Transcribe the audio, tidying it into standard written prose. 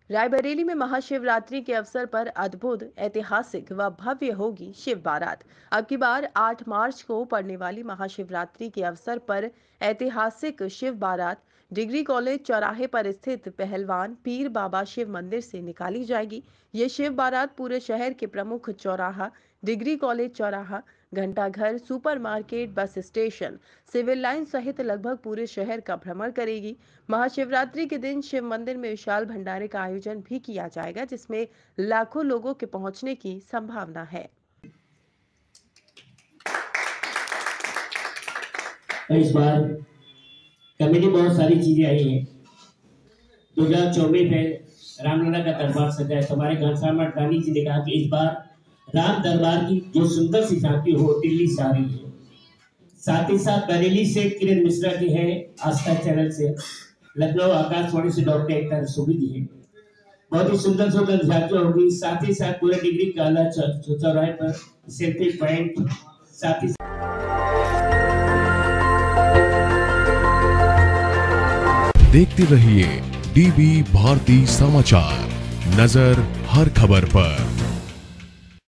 रायबरेली में महाशिवरात्रि के अवसर पर अद्भुत, ऐतिहासिक व भव्य होगी शिव बारात। अब की बार 8 मार्च को पड़ने वाली महाशिवरात्रि के अवसर पर ऐतिहासिक शिव बारात डिग्री कॉलेज चौराहे पर स्थित पहलवान पीर बाबा शिव मंदिर से निकाली जाएगी। ये शिव बारात पूरे शहर के प्रमुख चौराहा, डिग्री कॉलेज चौराहा, घंटाघर, supermarket, bus station, civil line सहित लगभग पूरे शहर का भ्रमण करेगी। महाशिवरात्रि के दिन शिव मंदिर में विशाल भंडारे का आयोजन भी किया जाएगा, जिसमें लाखों लोगों के पहुंचने की संभावना है। इस बार कमेटी बहुत सारी चीजें आई हैं। 2024 में रामलला का दरबार सजा है। हमारे घनश्याम अडवाणी जी ने कहा कि इस बार राम दरबार की जो सुंदर सी झांकी हो दिल्ली से आ रही है। साथ ही साथ बरेली से किरण मिश्रा जी हैं, आस्था चैनल से, लखनऊ आकाशवाणी से डॉक्टर एकता सुबी जी हैं। बहुत ही सुंदर सुंदर झांकियां होगी। साथ ही साथ पूरे डिग्री कॉलेज चौराहे पर सेल्फी पॉइंट, साथ ही देखते रहिए डीबी भारती समाचार, नजर हर खबर पर।